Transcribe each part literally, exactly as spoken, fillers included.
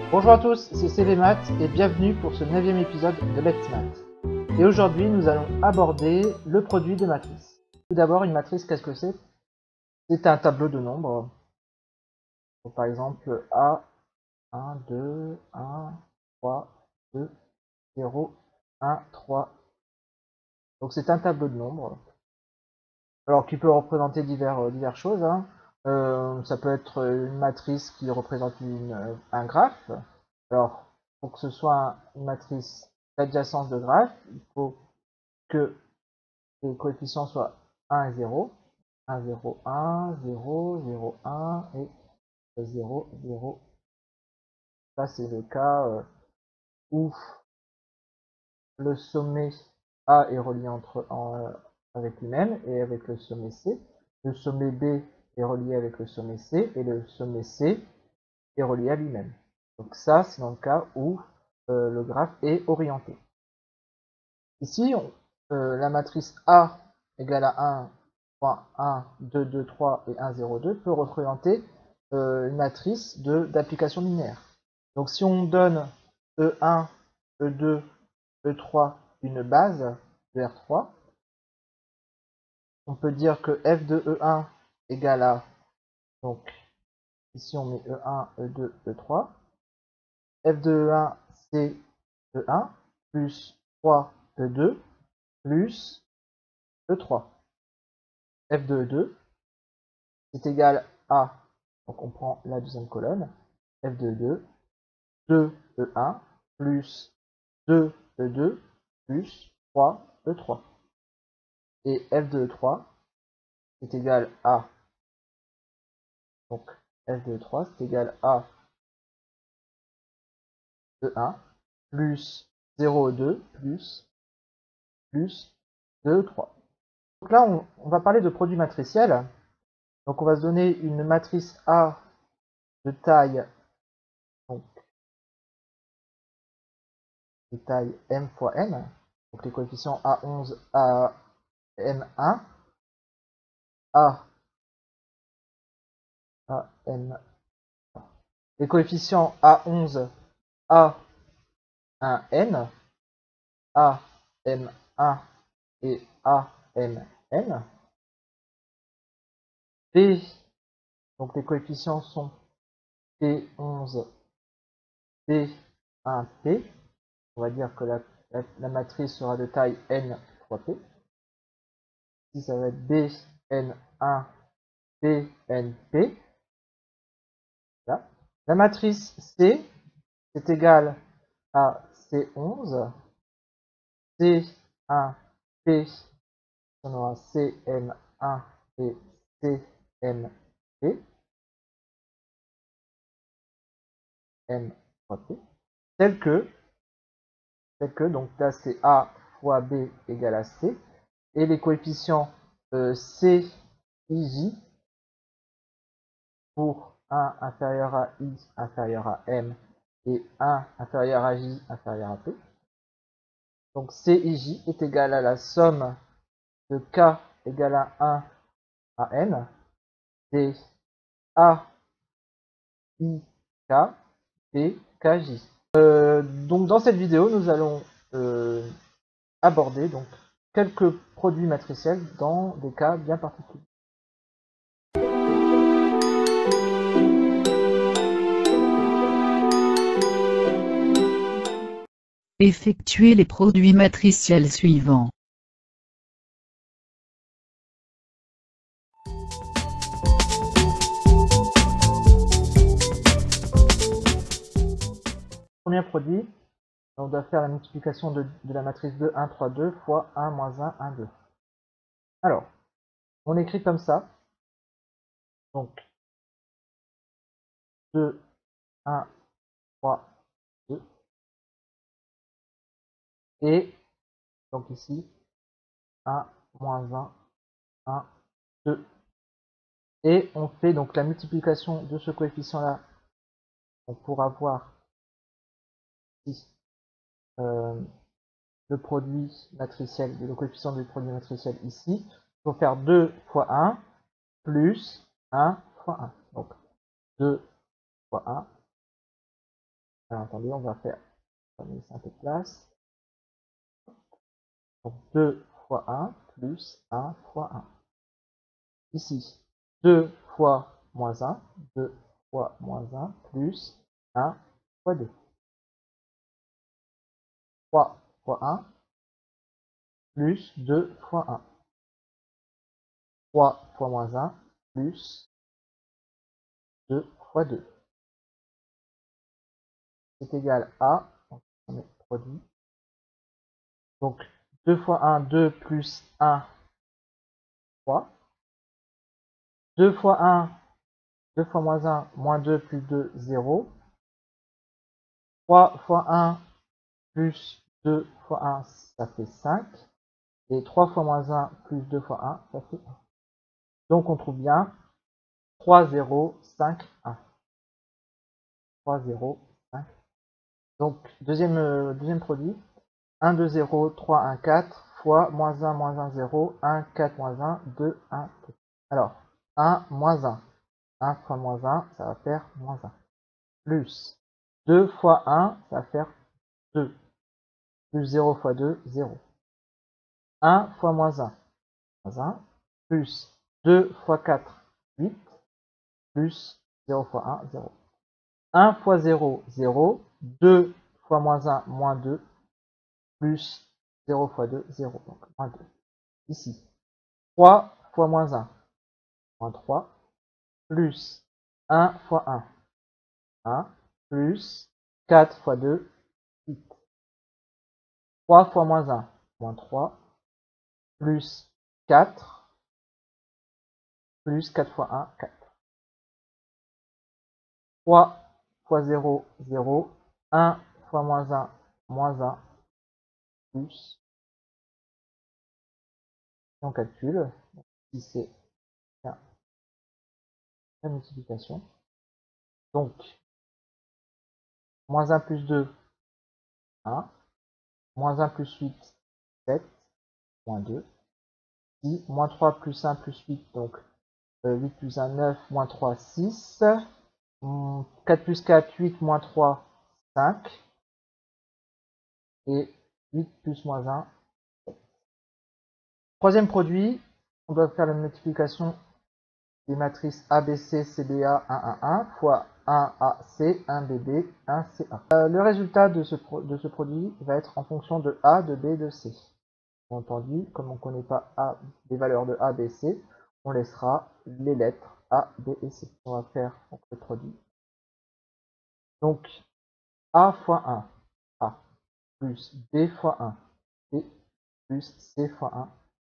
Bonjour à tous, c'est C V Math et bienvenue pour ce neuvième épisode de Let's Math. Et aujourd'hui, nous allons aborder le produit des matrices. Tout d'abord, une matrice, qu'est-ce que c'est? C'est un tableau de nombres. Donc, par exemple, A, un, deux, un, trois, deux, zéro, un, trois. Donc c'est un tableau de nombres. Alors qui peut représenter divers, euh, diverses choses. Hein. Euh, ça peut être une matrice qui représente une, euh, un graphe. Alors, pour que ce soit une matrice d'adjacence de graphe, il faut que les coefficients soient un et zéro. un, zéro, un, zéro, zéro, un et zéro, zéro. Ça, c'est le cas euh, où le sommet A est relié entre, en, avec lui-même et avec le sommet C. Le sommet B est relié avec le sommet C et le sommet C est relié à lui-même. Donc ça, c'est dans le cas où euh, le graphe est orienté. Ici, on, euh, la matrice A égale à un, trois, un, deux, deux, trois et un, zéro, deux peut représenter euh, une matrice d'application linéaire. Donc si on donne E un, E deux, E trois une base de R trois, on peut dire que F de E un égale à, donc ici on met E un, E deux, E trois, F de E un c'est E un plus trois E deux plus E trois. F de E deux c'est égal à, donc on prend la deuxième colonne, F de E deux, deux E un plus deux E deux plus trois E trois. Et F de E trois est égal à, donc F de E trois c'est égal à E un plus zéro E deux plus plus deux E trois. Donc là, on, on va parler de produit matriciel. Donc on va se donner une matrice A de taille, donc, de taille M fois N. Donc les coefficients A onze, A M un, A, A, M. Les coefficients A onze, A un, N, A, M un et A, M, N. P, donc les coefficients sont P onze, P un, P. On va dire que la, la, la matrice sera de taille N fois P. Ici, ça va être B N un, P N P. Voilà. La matrice C est égale à C onze, C un, P, on aura C M un et C M P, M fois P, tel que, tel que, donc là c'est A fois B égale à C, et les coefficients euh, C, I, J, pour un inférieur à I inférieur à M et un inférieur à J inférieur à P. Donc C I J est égal à la somme de K égale à un à N des A I K et K J. Euh, donc dans cette vidéo, nous allons euh, aborder donc quelques produits matriciels dans des cas bien particuliers. Effectuez les produits matriciels suivants. Premier produit, on doit faire la multiplication de, de la matrice deux, un, trois, deux fois un, moins un, un, deux. Alors, on écrit comme ça. Donc, deux, un, trois, deux. Et, donc ici, un, moins un, un, deux. Et on fait donc la multiplication de ce coefficient-là. On pourra voir ici euh, le produit matriciel, le coefficient du produit matriciel ici. Il faut faire deux fois un plus un fois un. Donc deux fois un Alors attendez, on va faire, on va laisser un peu de place. Donc deux fois un plus un fois un. Ici, deux fois moins un, deux fois moins un plus un fois deux. trois fois un plus deux fois un. trois fois moins un plus deux fois deux. C'est égal à, on met produit. Donc deux fois un, deux plus un, trois. deux fois un, deux fois moins un, moins deux plus deux, zéro. trois fois un plus deux fois un, ça fait cinq. Et trois fois moins un plus deux fois un, ça fait un. Donc on trouve bien trois, zéro, cinq, un. trois, zéro, cinq. Donc deuxième, euh, deuxième produit. un, deux, zéro, trois, un, quatre fois moins un, moins un, zéro, un, quatre, moins un, deux, un, deux. Alors, un, moins un. un fois moins un, ça va faire moins un. Plus deux fois un, ça va faire deux. Plus zéro fois deux, zéro. un fois moins un, moins un. Plus deux fois quatre, huit. Plus zéro fois un, zéro. un fois zéro, zéro. deux fois moins un, moins deux. Plus zéro fois deux, zéro. Donc moins deux. Ici. trois fois moins un, moins trois. Plus un fois un, un. Plus quatre fois deux, huit. trois fois moins un, moins trois. Plus quatre. Plus quatre fois un, quatre. trois fois zéro, zéro. un fois moins un, moins un. Plus. On calcule. Si c'est la multiplication. Donc, moins un plus deux, un. Moins un plus huit, sept. Moins deux. six. Moins trois plus un plus huit, donc euh, huit plus un, neuf. Moins trois, six. quatre plus quatre, huit. Moins trois, cinq. Et huit plus moins un, sept. Troisième produit, on doit faire la multiplication des matrices A B C, C B A, un, un, un fois un A C, un B B, un C A. Euh, le résultat de ce, pro de ce produit va être en fonction de A, de B, de C. Bien entendu, comme on ne connaît pas A, les valeurs de A, B, C, on laissera les lettres A, B et C. On va faire donc, le produit. Donc, A fois un, A, plus B fois un, B, plus C fois un.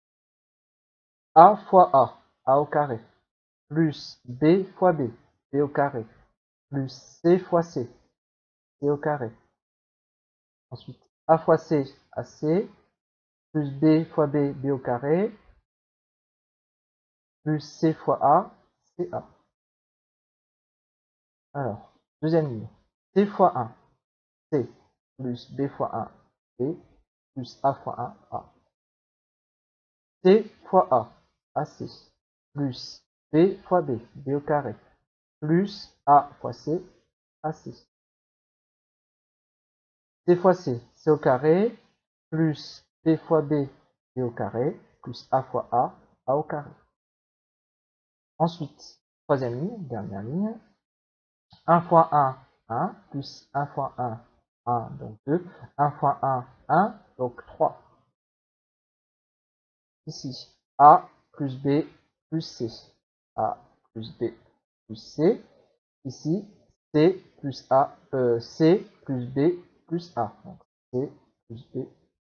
A fois A, A au carré, plus B fois B, B au carré, plus C fois C, C au carré. Ensuite, A fois C, A C, plus B fois B, B au carré, plus C fois A, C A. Alors, deuxième ligne. C fois un, C, plus B fois un, B, plus A fois un, A. C fois A, AC, plus B fois B, B au carré, plus A fois C, AC. C fois C, C au carré, plus B fois B, B au carré, plus A fois A, A au carré. Ensuite, troisième ligne, dernière ligne, un fois un, un, plus un fois un, un, donc deux, un fois un, un, donc trois. Ici, A plus B plus C, A plus B plus C. Ici, C plus A, euh, C plus B plus A, donc C plus B.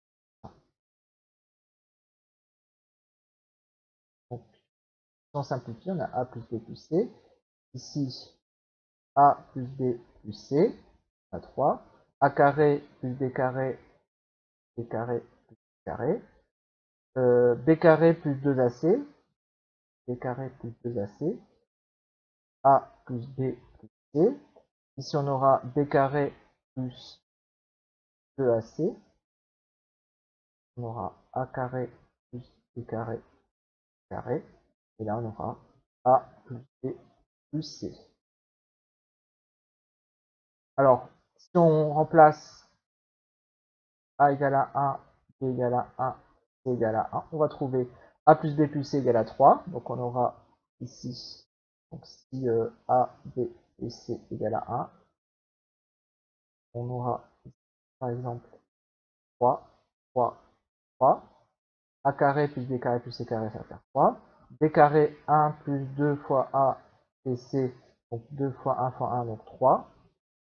Donc, si on simplifie, on a A plus B plus C. Ici, A plus B plus C, on a trois. A carré plus B carré, B carré plus C carré. Euh, B carré plus deux A C, B carré plus deux A C. A plus B plus C. Ici, on aura B carré plus deux A C. On aura A carré plus B carré carré. Et là, on aura A plus B plus C. Alors, Si on remplace A égale à un, B égale à un, C égale à un, on va trouver A plus B plus C égale à trois. Donc on aura ici, donc si euh, A, B et C égale à un, on aura par exemple trois, trois, trois. A carré plus B carré plus C carré, ça va faire trois. B carré un plus deux fois A et C, donc deux fois un fois un, donc trois.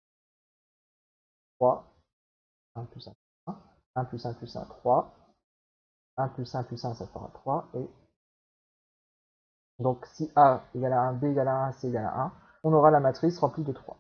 trois. un plus un, un. un plus un plus un, trois. un plus un plus un, ça fera trois. Et donc si A égale à un, B égale à un, C égale à un, on aura la matrice remplie de trois.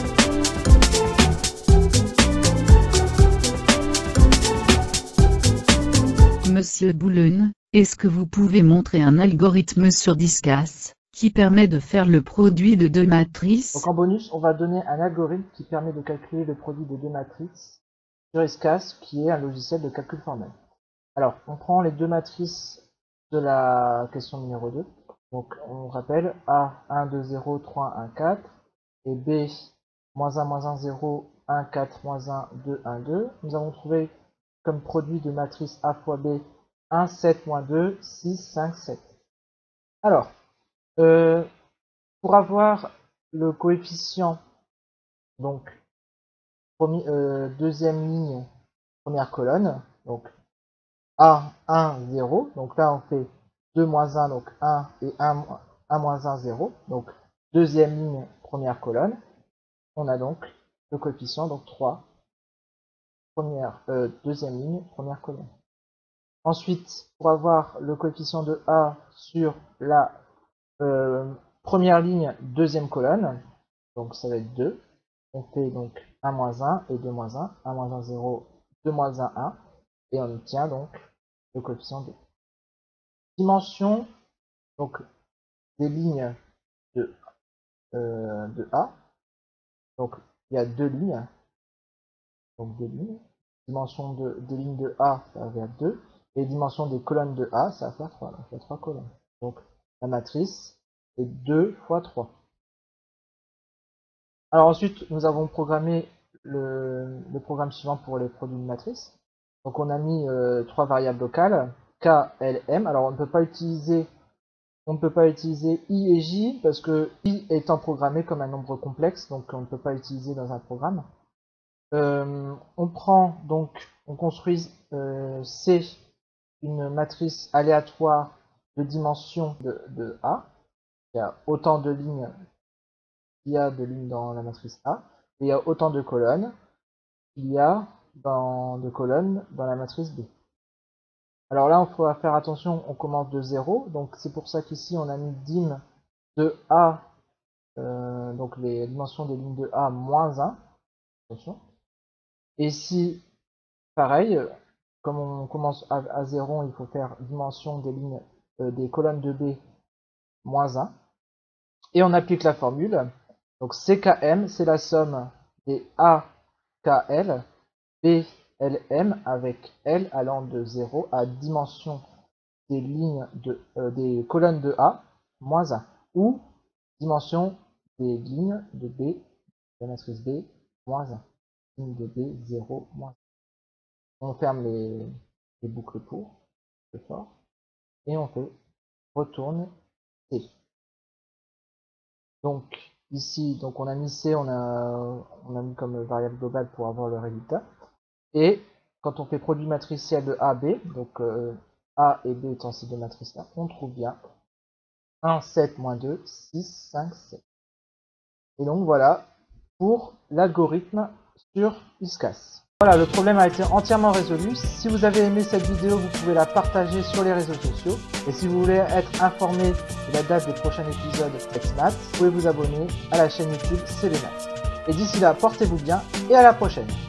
Monsieur Boulogne, est-ce que vous pouvez montrer un algorithme sur Disqus qui permet de faire le produit de deux matrices? Donc en bonus, on va donner un algorithme qui permet de calculer le produit de deux matrices sur Disqus, qui est un logiciel de calcul formel. Alors, on prend les deux matrices de la question numéro deux. Donc on rappelle A, un, deux, zéro, trois, un, quatre, et B, moins un, moins un, zéro, un, quatre, moins un, deux, un, deux. Nous avons trouvé comme produit de matrice A fois B, un, sept, moins deux, six, cinq, sept. Alors, euh, pour avoir le coefficient, donc premier, euh, deuxième ligne, première colonne, donc A, un, zéro, donc là on fait deux moins un, donc un, et un, un moins un, zéro, donc deuxième ligne, première colonne, on a donc le coefficient, donc trois, première, euh, deuxième ligne, première colonne. Ensuite, pour avoir le coefficient de A sur la euh, première ligne, deuxième colonne, donc ça va être deux, on fait donc un moins un et deux moins un, un moins un, zéro, deux moins un, un, et on obtient donc le coefficient de dimension donc des lignes de, euh, de A. Donc il y a deux lignes, donc deux lignes. Dimension de, des lignes de A, ça va faire deux. Et dimension des colonnes de A, ça va faire trois. Donc il y a trois colonnes. Donc la matrice est deux fois trois. Alors ensuite, nous avons programmé le, le programme suivant pour les produits de matrice. Donc on a mis euh, trois variables locales, K, L, M. Alors on ne peut pas utiliser on ne peut pas utiliser I et J parce que I étant programmé comme un nombre complexe, donc on ne peut pas l'utiliser dans un programme. Euh, on prend donc, on construit euh, C, une matrice aléatoire de dimension de, de A. Il y a autant de lignes qu'il y a de lignes dans la matrice A, et il y a autant de colonnes qu'il y a dans, de colonnes dans la matrice B. Alors là, il faut faire attention, on commence de zéro, donc c'est pour ça qu'ici on a mis dim de A, euh, donc les dimensions des lignes de A moins un, attention. Et ici, pareil, comme on commence à, à zéro, il faut faire dimension des lignes euh, des colonnes de B moins un. Et on applique la formule. Donc C K M, c'est la somme des A K L, B L M avec L allant de zéro à dimension des lignes de euh, des colonnes de A moins un, ou dimension des lignes de B, de la matrice B moins un, ligne de B zéro moins un. On ferme les, les boucles pour, c'est fort, et on fait retourne C. Donc ici, donc on a mis C, on a, on a mis comme variable globale pour avoir le résultat. Et quand on fait produit matriciel de A, B, donc euh, A et B étant ces deux matrices-là, on trouve bien un, sept, moins deux, six, cinq, sept. Et donc voilà pour l'algorithme sur Disqus. Voilà, le problème a été entièrement résolu. Si vous avez aimé cette vidéo, vous pouvez la partager sur les réseaux sociaux. Et si vous voulez être informé de la date des prochains épisodes Let'smath, vous pouvez vous abonner à la chaîne YouTube C'est les Maths. Et d'ici là, portez-vous bien et à la prochaine.